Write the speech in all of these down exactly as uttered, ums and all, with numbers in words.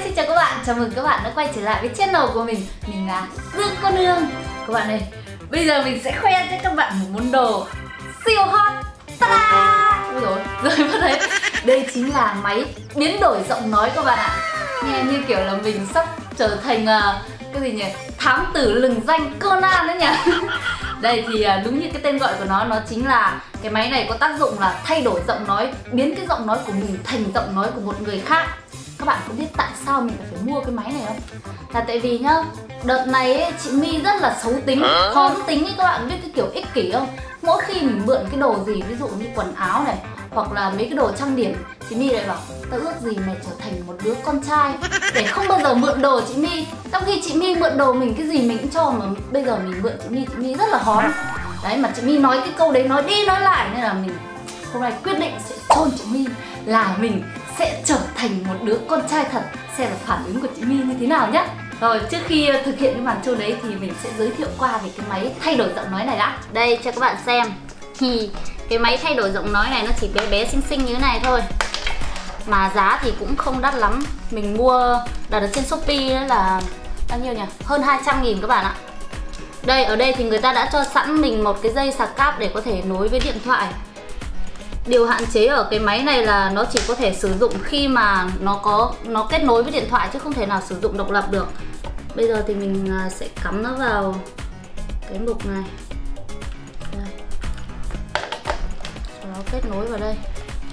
xin chào các bạn, chào mừng các bạn đã quay trở lại với channel của mình. Mình là Dương Cô Nương. Các bạn ơi, bây giờ mình sẽ khoe cho các bạn một món đồ siêu hot. Ta-da! Ôi dồi, rơi mất đấy. Đây chính là máy biến đổi giọng nói các bạn ạ. Nghe như kiểu là mình sắp trở thành uh, cái gì nhỉ? Thám tử lừng danh Conan đấy nhỉ. Đây thì uh, đúng như cái tên gọi của nó, nó chính là cái máy này có tác dụng là thay đổi giọng nói, biến cái giọng nói của mình thành giọng nói của một người khác. Các bạn có biết tại sao mình phải mua cái máy này không? Là tại vì nhá, đợt này ấy, chị My rất là xấu tính, khó tính ấy, các bạn biết cái kiểu ích kỷ không? Mỗi khi mình mượn cái đồ gì, ví dụ như quần áo này hoặc là mấy cái đồ trang điểm, chị My lại bảo tao ước gì mày trở thành một đứa con trai để không bao giờ mượn đồ chị My. Trong khi chị My mượn đồ mình cái gì mình cũng cho, mà bây giờ mình mượn chị My, chị My rất là hóm. Đấy, mà chị My nói cái câu đấy nói đi nói lại, nên là mình hôm nay quyết định sẽ chôn chị My là mình sẽ trở thành một đứa con trai thật. Xem là phản ứng của chị My như thế nào nhá. Rồi trước khi thực hiện cái màn show đấy thì mình sẽ giới thiệu qua về cái máy thay đổi giọng nói này đã. Đây cho các bạn xem. Thì cái máy thay đổi giọng nói này nó chỉ bé bé xinh xinh như thế này thôi, mà giá thì cũng không đắt lắm. Mình mua đặt ở trên Shopee đó là bao nhiêu nhỉ? Hơn hai trăm nghìn các bạn ạ. Đây, ở đây thì người ta đã cho sẵn mình một cái dây sạc cáp để có thể nối với điện thoại. Điều hạn chế ở cái máy này là nó chỉ có thể sử dụng khi mà nó có nó kết nối với điện thoại chứ không thể nào sử dụng độc lập được. Bây giờ thì mình sẽ cắm nó vào cái mục này. Đây. Sau đó kết nối vào đây.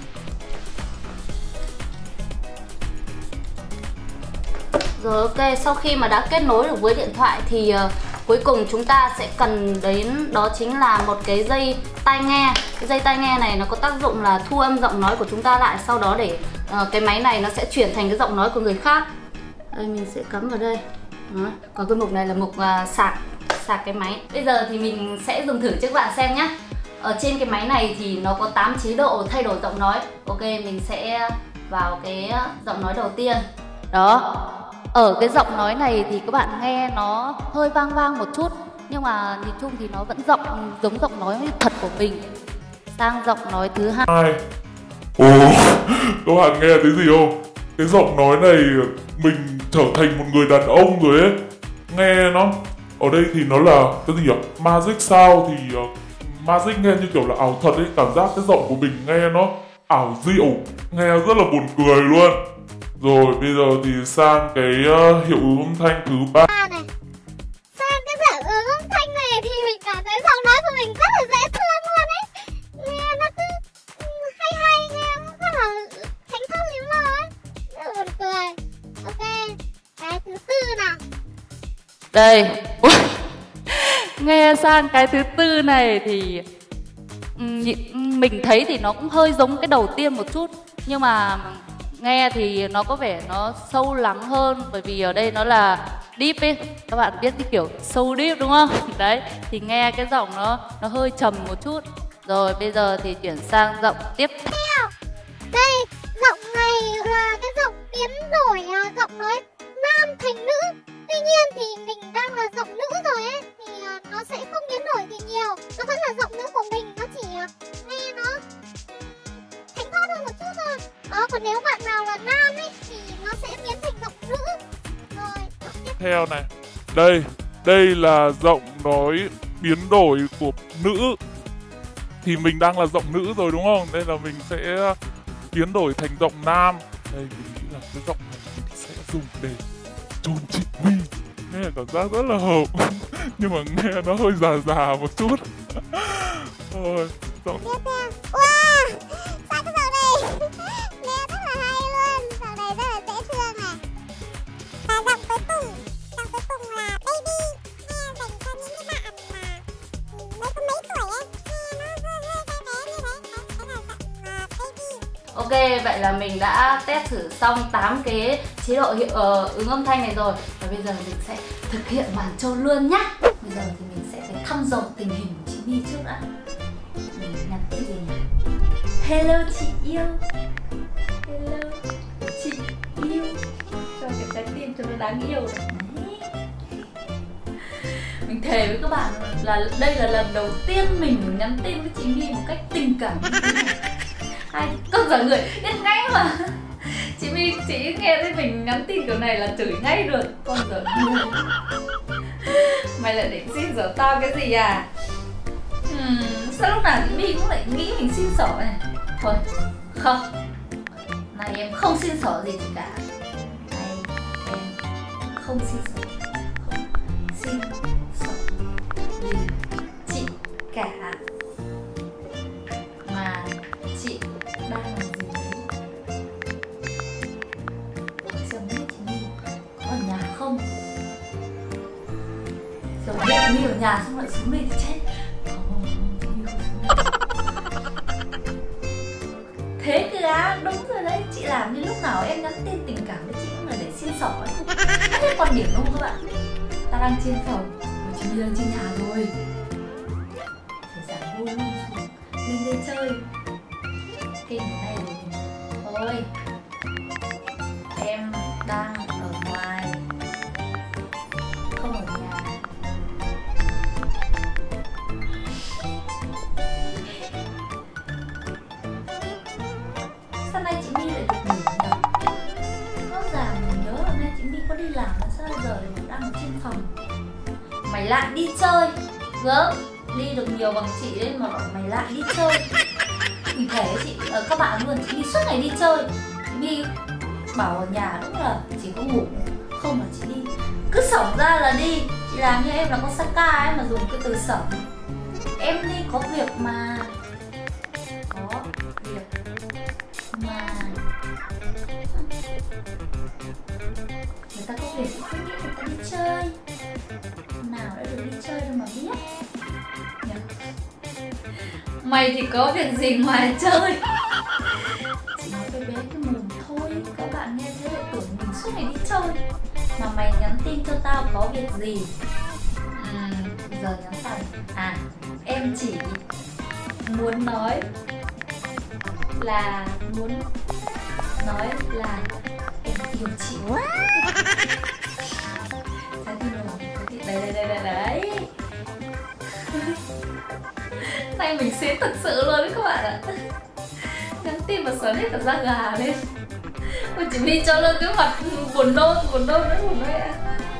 Rồi ok, sau khi mà đã kết nối được với điện thoại thì uh, cuối cùng chúng ta sẽ cần đến đó chính là một cái dây tai nghe. Cái dây tai nghe này nó có tác dụng là thu âm giọng nói của chúng ta lại, sau đó để uh, cái máy này nó sẽ chuyển thành cái giọng nói của người khác. Đây mình sẽ cắm vào đây. Đó. Còn cái mục này là mục uh, sạc sạc cái máy. Bây giờ thì mình sẽ dùng thử cho các bạn xem nhé. Ở trên cái máy này thì nó có tám chế độ thay đổi giọng nói. Ok, mình sẽ vào cái giọng nói đầu tiên. Đó. Ở cái giọng nói này thì các bạn nghe nó hơi vang vang một chút, nhưng mà nhìn chung thì nó vẫn giọng giống giọng nói thật của mình. Sang giọng nói thứ hai. Ồ, các bạn nghe thấy gì không? Cái giọng nói này mình trở thành một người đàn ông rồi ấy. Nghe nó, ở đây thì nó là cái gì nhỉ? Magic Sound thì uh, Magic nghe như kiểu là ảo thật ấy. Cảm giác cái giọng của mình nghe nó ảo diệu, nghe rất là buồn cười luôn. Rồi bây giờ thì sang cái uh, hiệu ứng âm thanh thứ ba này. Sang cái hiệu ứng âm thanh này thì mình cảm thấy giọng nói của mình rất là dễ thương luôn ấy. Nghe nó cứ hay hay, nghe nó rất là thánh thót liếu lo ấy, rất là buồn cười. Ok, cái thứ tư nào. Đây. Nghe sang cái thứ tư này thì mình thấy thì nó cũng hơi giống cái đầu tiên một chút, nhưng mà nghe thì nó có vẻ nó sâu lắng hơn, bởi vì ở đây nó là deep ấy. Các bạn biết cái kiểu sâu deep đúng không? Đấy, thì nghe cái giọng nó nó hơi trầm một chút. Rồi bây giờ thì chuyển sang giọng tiếp theo. Đây, giọng này là cái giọng biến đổi giọng nói nam thành nữ. Tuy nhiên thì mình đang là giọng nữ rồi ấy, thì nó sẽ không biến đổi gì nhiều. Nó vẫn là giọng nữ của mình, nó chỉ nghe nó thánh thót hơn một chút thôi. Đó, còn nếu bạn nào là nam ấy thì nó sẽ biến thành giọng nữ. Rồi, tiếp theo này. Đây, đây là giọng nói biến đổi của nữ. Thì mình đang là giọng nữ rồi đúng không? Nên là mình sẽ biến đổi thành giọng nam. Đây, mình nghĩ là cái giọng này mình sẽ dùng để chôn chị My. Nghe cảm giác rất là hợp. Nhưng mà nghe nó hơi già già một chút. Rồi, giọng... tiếp theo. Wow, sao cái giọng này nghe rất là hay luôn. Giọng này rất là dễ thương này. Và giọng cuối cùng, giọng cuối cùng là baby. Nghe dành cho những cái bạn mà mới có mấy tuổi ấy, nghe nó hơi hơi bé bé như thế. Đấy là giọng uh, baby. Ok, vậy là mình đã test thử xong tám cái chế độ hiệu uh, ứng âm thanh này rồi. Và bây giờ mình sẽ thực hiện màn show luôn nhá. Bây giờ thì mình sẽ phải thăm dò tình hình của chị My trước đã. Mình nhắn cái gì nhỉ? Hello chị yêu. Hello chị yêu. Cho cái trái tim cho nó đáng yêu. Đấy. Mình thề với các bạn là đây là lần đầu tiên mình nhắn tin với chị My một cách tình cảm như thế này. Ai con giả người biết ngay mà. Chị My chỉ nghe thấy mình nhắn tin kiểu này là chửi ngay được. Con giỡn ngu. Mày lại định xin xỏ tao cái gì à? Hmm, sao lúc nào chị My cũng lại nghĩ mình xin xỏ này? Thôi, không. Này em không xin xỏ gì chị cả. Này em không xin xỏ. Không xin xỏ gì chị cả. Mà chị đang làm gì đấy? Giờ biết chị My có ở nhà không? Giờ biết chị My ở nhà xong lại xuống đây thì chết. Không, chị My không xuống đây. Thế cơ á, đúng rồi đấy. Chị làm như lúc nào em nhắn tin tình cảm với chị cũng là để xin xỏ ấy. Có biết quan điểm không các bạn? Ta đang trên phòng và chị My đang trên nhà rồi. Phải giả ngu ngu xuống lên đây chơi. Kinh thế này rồi. Thôi, em đang ở ngoài, không ở nhà. Sao nay chị My lại được nghỉ nhỉ? Rõ ràng mình nhớ là nay chị My có đi làm mà sao giờ lại đang ở trên phòng. Mày lại đi chơi. Gớm, đi được nhiều bằng chị đấy mà mày lại đi chơi. Mình thể chị, uh, các bạn luôn, chị My suốt ngày đi chơi. Chị My bảo ở nhà đúng là chỉ có ngủ, không mà chị đi cứ xổng ra là đi. Chị làm như em là con Saka ấy mà dùng cái từ xổng. Em đi có việc mà. Có việc mà. Người ta có việc thì không biết người ta đi chơi. Nào đã được đi chơi đâu mà biết. Nhờ. Mày thì có việc gì ngoài chơi? Chị nói với bé cái mồm thôi. Các bạn nghe thế lại tưởng mình suốt ngày đi chơi. Mà mày nhắn tin cho tao có việc gì? uhm, Giờ nhắn sao? À, em chỉ muốn nói là Muốn nói là em yêu chị quá. Đấy đấy đấy đấy đấy. Nay mình xến thật sự luôn đấy các bạn ạ. Nhắn tin mà sớm hết cả da gà lên. Ôi chị My cho lên cái mặt buồn nôn, buồn nôn nữa buồn mẹ.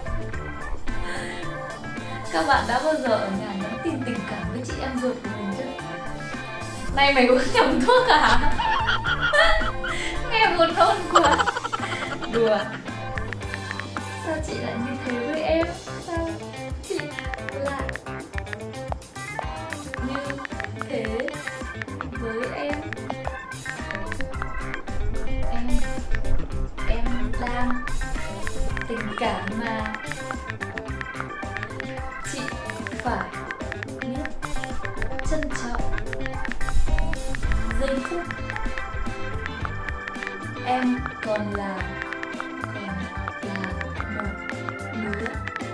Các bạn đã bao giờ ở nhà nhắn tin tình cảm với chị em ruột của mình chưa? Nay mày uống nhầm thuốc à? Nghe buồn nôn quá. Đùa. Sao chị lại như thế với em? Sao chị lại như thế với em? Em Em đang tình cảm mà. Chị phải biết trân trọng giây phút em còn là còn là một đứa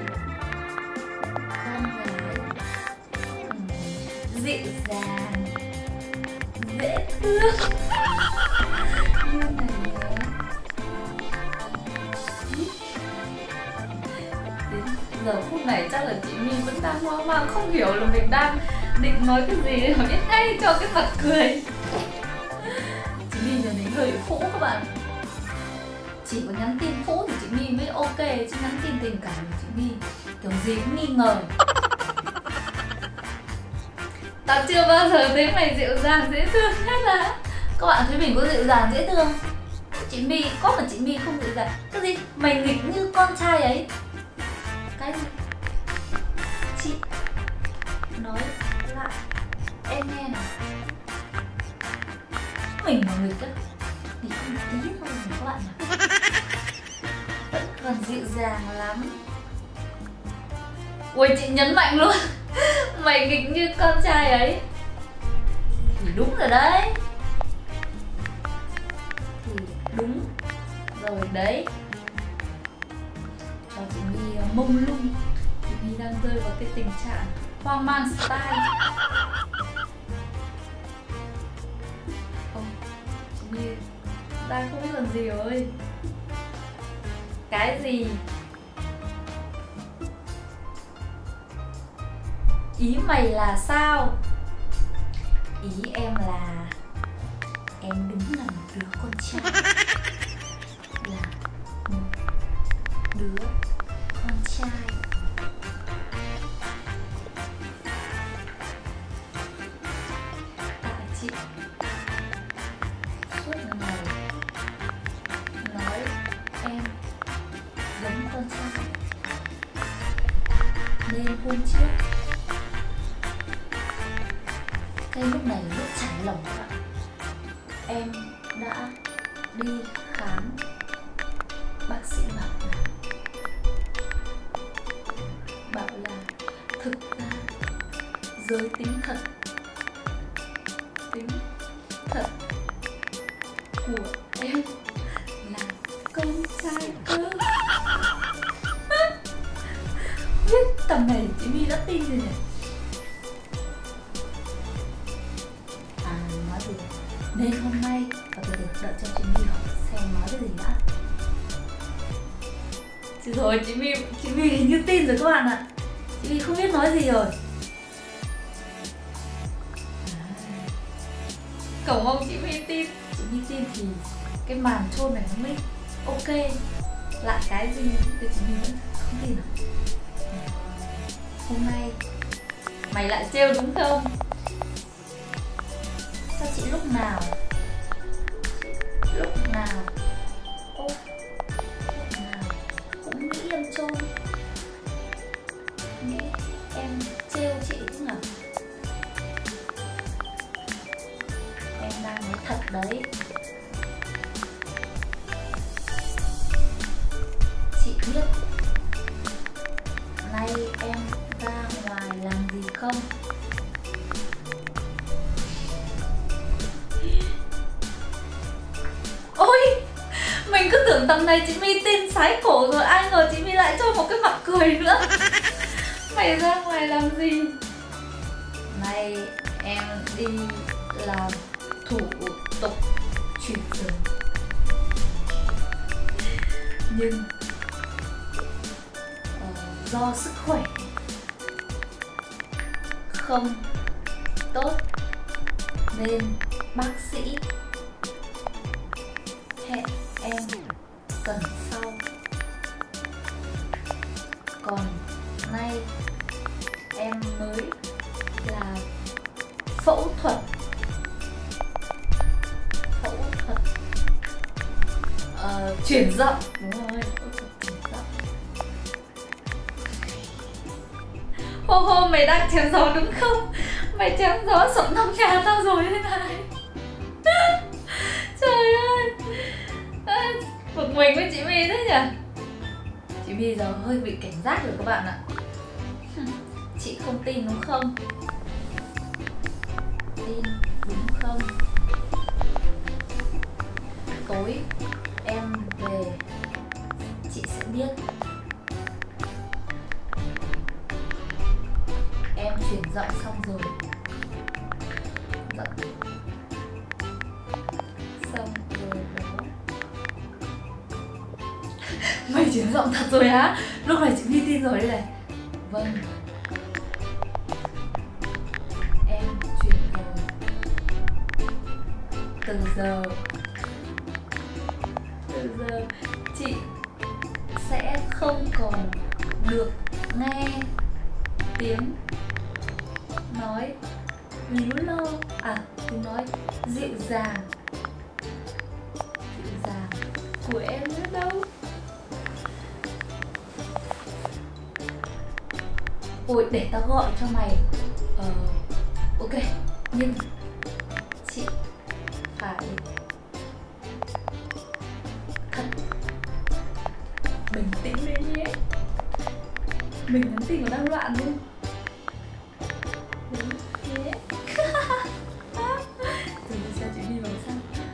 con gái um, dịu dàng, dễ thương như này nhé. Đến giờ phút này chắc là chị My vẫn đang hoang mang không hiểu là mình đang định nói cái gì mà biết ngay cho cái mặt cười. Chị My giờ đến hơi phũ các bạn. Chỉ có nhắn tin phũ thì chị My mới ok, chứ nhắn tin tình cảm của chị My kiểu gì cũng nghi ngờ. Tao chưa bao giờ thấy mày dịu dàng dễ thương hết là. Các bạn thấy mình có dịu dàng dễ thương? Chị My có mà chị My không dịu dàng. Cái gì? Mày nghịch như con trai ấy. Cái gì? Chị nói lại em nghe nào. Mình mà nghịch á thì không tí thôi mà các bạn ạ. Vẫn còn dịu dàng lắm. Ui chị nhấn mạnh luôn. Mày nghịch như con trai ấy thì đúng rồi đấy. Thì đúng rồi đấy. Cho chị My mông lung. Chị My đang rơi vào cái tình trạng hoang mang style. Ồ, chị My đang không biết làm gì rồi. Cái gì? Ý mày là sao? Ý em là em đúng là một đứa con trai. đứa con trai. Tại chị suốt ngày nói em giống con trai, nên hôm trước cái lúc này là lúc chảy lòng các bạn, em đã đi khám. Bác sĩ bảo là bảo là thực ra giới tính thật tính thật của em là con trai cơ. Biết tầm này chị My đã tin rồi này. À nói gì nên hôm nay và từ từ đợi cho chị My hỏi xem nói cái gì đã. Chứ rồi chị My chị My hình như tin rồi các bạn ạ. Chị My không biết nói gì rồi. À, cầu mong chị My tin. Chị My tin thì cái màn chôn này nó mới ok. Lại cái gì thì chị My vẫn không tin được. Hôm nay mày lại trêu đúng không? Sao chị lúc nào Lúc nào Ô Lúc nào cũng nghĩ em trôn, nghĩ em trêu chị chứ nhở? Em đang nói thật đấy. Chị biết nay em ra ngoài làm gì không? Ôi, mình cứ tưởng tầm này chị My tin sái cổ rồi, ai ngờ chị My lại cho một cái mặt cười nữa. Mày ra ngoài làm gì? Nay em đi làm thủ tục chuyển trường, nhưng uh, do sức khỏe không tốt nên bác sĩ hẹn em tuần sau. Còn nay em mới là phẫu thuật phẫu thuật uh, chuyển giọng, đúng rồi, phẫu thuật chuyển giọng. Hô hô, mày đang chém gió đúng không? Mày chém gió sống trong nhà tao rồi thế này. Trời ơi, à, bực mình với chị My thế nhỉ? Chị My giờ hơi bị cảnh giác rồi các bạn ạ. Chị không tin đúng không? Tin đúng không? Tối em về chị sẽ biết. Em chuyển giọng xong rồi. Giọng xong rồi đó. Mày chuyển giọng thật rồi á? Lúc này chị My tin rồi đây này. Vâng, em chuyển rồi. Từ giờ Từ giờ chị sẽ không còn được nghe tiếng nói líu lo, à tiếng nói dịu dàng dịu dàng của em nữa đâu. Ôi, để tao gọi cho mày. Ờ, ok, nhưng chị phải thật bình tĩnh lên nhé. Mình nhắn tin còn đang loạn luôn. Đúng thế. Từ từ xem chị đi vào sao.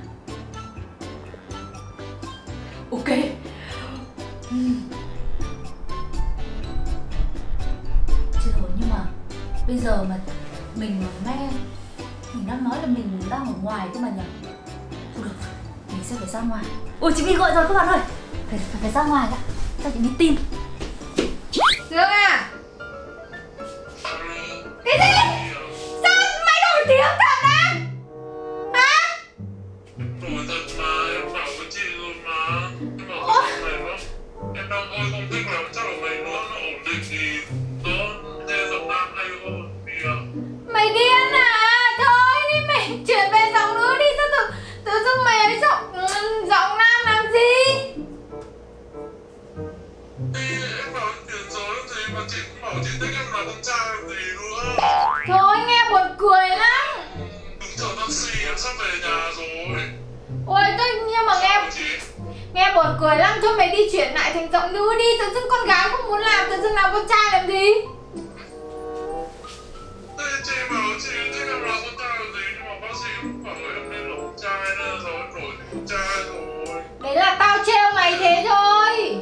Ok. uhm. Chứ thôi, nhưng mà bây giờ mà mình mà nghe, mình đang nói là mình đang ở ngoài cơ mà nhỉ? Thôi được, mình sẽ phải ra ngoài. Ôi, chị My gọi rồi các bạn ơi. Phải, phải, phải ra ngoài đã, cho chị My tin. Dương à? Cái gì? Sao mày nổi tiếng thật á? Hả? Nổi thật mà, em bảo với chị rồi mà. Em bảo với chị này đó. Em đang tôi không thích lắm, chắc là mấy nữa nó ổn định thì tớ nghe giọng nam hay hơn. Thì à, Mày điên à? Thôi đi mày chuyển về giọng nữ đi. Sao tự, tự dưng mày ấy giọng giọng nam làm gì? thì em bảo em chuyển rồi thì mà chị cũng bảo chị thích em là con trai làm gì nữa. Thôi nghe buồn cười lắm. Đúng giờ taxi em sắp về nhà rồi. Ôi tôi nhưng mà nghe Sao chị? nghe buồn cười lắm. Thôi mày đi chuyển lại thành giọng nữ đi. Tự dưng con gái không muốn làm, tự dưng làm con trai làm gì? Thế chị bảo chị thích em là con trai làm gì, nhưng mà bác sĩ cũng bảo em nên là con trai nên giờ em đổi thành con trai rồi. Đấy là tao trêu mày thế thôi.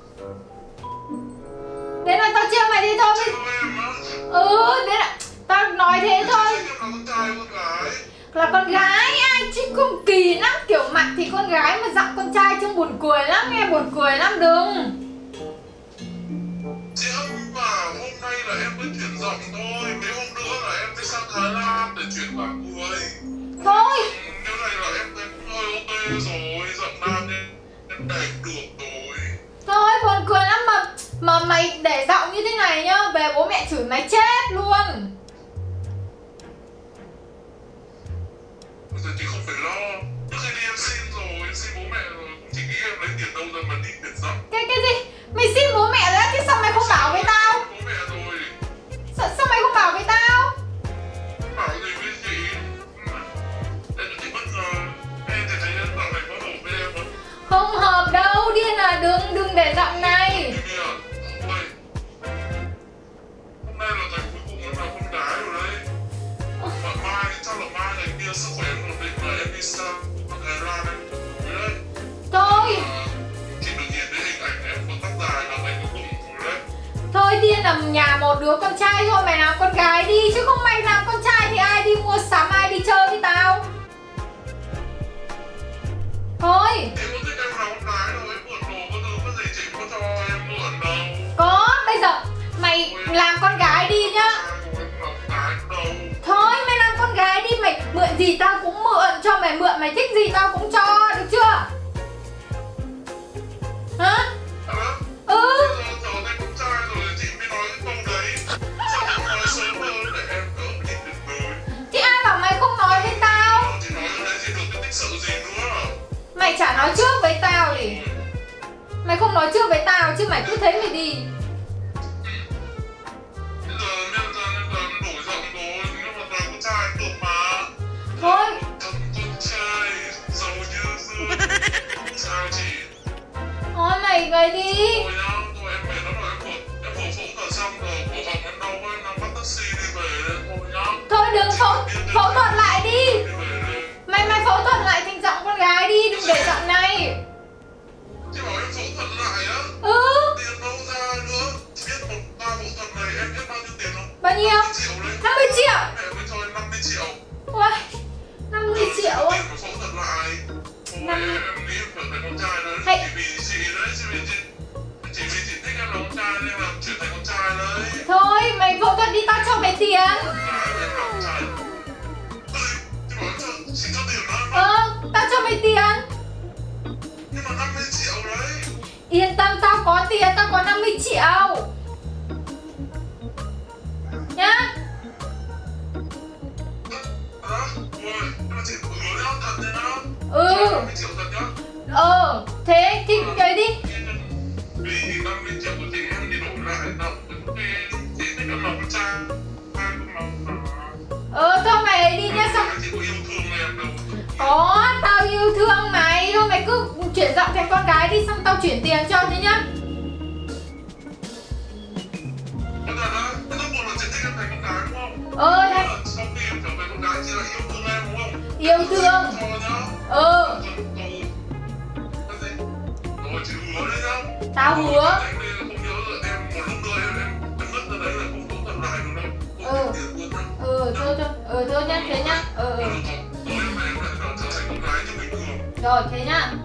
Đấy là tao trêu mày thế thôi. Trêu em á? Ừ, đấy là tao nói thế thôi. Thích em là con trai con gái. Là con gái ai chứ không kỳ lắm. Kiểu mặt thì con gái mà giọng con trai trông buồn cười lắm. Nghe buồn cười lắm đừng. Chị không bảo hôm nay là em mới chuyển giọng thôi, mấy hôm nữa là em sẽ sang Thái Lan để chuyển cả người. Thôi Như này là em thấy cũng hơi ok rồi, giọng nam nên em đẹp được rồi. Thôi buồn cười lắm mà. Mà mày để giọng như thế này nhá, về bố mẹ chửi mày chết luôn. Bây giờ chị không phải lo, trước khi đi em xin rồi, em xin bố mẹ rồi, chị nghĩ em lấy tiền đâu ra mà đi chuyển giọng. Cái cái gì? Mày xin bố mẹ rồi á, chứ sao mày không bảo với tao? Bố mẹ rồi. Sao, sao mày không bảo với tao? Bảo gì với chị? Em chị bất ngờ, em thì thấy em giọng này có hợp với em không? Không hợp đâu, điên à, đừng, đừng để giọng này. Chị à, ôi, hôm nay là ngày cuối cùng em là con gái rồi đấy. Mà mai, chắc là mai ngày kia sức khỏe em ổn định là em đi sang Thái Lan em với đấy. Thôi, À, chị được nhìn thấy hình ảnh em có tóc dài là ngày cuối cùng rồi đấy. thôi điên là nhà một đứa con trai thôi, mày làm con gái đi. Chứ không mày làm con trai thì ai đi mua sắm, ai đi chơi với tao. Thôi, Chị có thích em là con gái đâu, em mượn đồ có thứ có gì chị có cho em mượn đâu. có, bây giờ mày làm con gái đi nhá. Em là con gái đâu. Thôi mày làm con gái đi, mày mượn gì tao cũng mượn, cho mày mượn, mày thích gì tao cũng cho, được chưa? Hả? Hả? Ừ. Bây giờ giờ em con trai rồi chị mới nói cái câu đấy. Sao chị không nói sớm hơn để em đỡ bị tuyệt vời. Chứ ai bảo mày không nói với tao? Chị nói cái đấy thì được cái tích sự gì nữa. Mày chả nói trước với tao thì. Mày không nói trước với tao chứ mày cứ thế mày đi. Bây giờ bây giờ bây giờ em đổi giọng rồi, nhưng mà là con trai được mà. Thôi, Thằng con trai giàu như dương. Sao chị? thôi mày về đi. Thôi nhá, thôi em mệt lắm rồi, em vừa em vừa phẫu thuật xong rồi, cổ họng em đau quá, em đang bắt taxi đi về đấy, thôi nhá. Thôi đừng phẫu, phẫu thuật lại đi. Đi về đây. Mày mày phẫu thuật lại thành giọng con gái đi, đừng để giọng này. Chị bảo em phẫu thuật lại á? Ừ, Tiền đâu ra nữa? Chị biết một ba phẫu thuật này em biết bao nhiêu tiền không? bao nhiêu? năm mươi triệu đấy. năm mươi triệu. Mẹ mới cho em năm mươi triệu. Ui, năm mươi triệu á. Tiền mà phẫu thuật lại. Thôi Năm- em em nghĩ em phải thành con trai đấy. Hay- Chỉ vì chị đấy, chỉ vì chị chỉ vì chị thích em là con trai nên là chuyển thành con trai đấy. Thôi mày phẫu thuật đi, tao cho mày tiền. Gái em là con trai. Ơ, chị bảo em cho chị cho tiền đó. Ờ, tao cho mày tiền. Nhưng mà năm mươi triệu đấy. Yên tâm, tao có tiền, tao có năm mươi triệu. Nhá. Hả? Ôi, nhưng mà chị hứa nhá, thật nhá. Ừ. Cho năm mươi triệu thật nhá. Ờ, thế thì đấy đi. Vì năm mươi triệu của chị em đi đổi lại đâu. Vì chị thích em là con trai. Ờ, thôi mày ấy đi nhá. Xong Chị có yêu thương em đâu. có, tao yêu thương mày. Thôi mày cứ chuyển giọng thành con gái đi, xong tao chuyển tiền cho thế nhá. Bây giờ đó, cái lúc một là chị thích em thành con gái đúng không? Ờ, thế Sau khi em trở về con gái chị lại yêu thương em đúng không? yêu thương. Cho nhá. Ờ, Cái gì? Rồi chị hứa đấy nhá. tao hứa. Em đi không nhớ rồi, em một lúc nữa em em em mất ra đấy là không phẫu thuật lại được đâu. Ừ. Không tiền luôn nhá. Ừ, thôi thôi. Ừ, thôi nhá, thế nhá. Ờ, ừ. Rồi em em lại trở thành con gái như bình thường. Rồi, thế nhá.